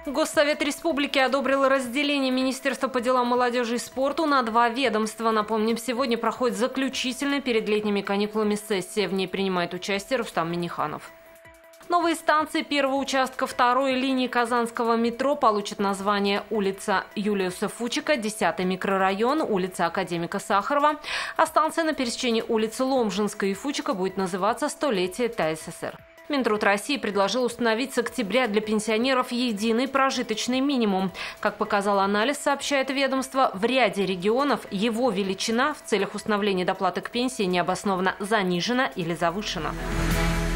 Госсовет Республики одобрил разделение Министерства по делам молодежи и спорту на два ведомства. Напомним, сегодня проходит заключительная перед летними каникулами сессия. В ней принимает участие Рустам Минниханов. Новые станции первого участка второй линии Казанского метро получат название улица Юлиуса Фучика, 10-й микрорайон, улица Академика Сахарова. А станция на пересечении улицы Ломжинской и Фучика будет называться «Столетие ТССР». Минтруд России предложил установить с октября для пенсионеров единый прожиточный минимум. Как показал анализ, сообщает ведомство, в ряде регионов его величина в целях установления доплаты к пенсии необоснованно занижена или завышена.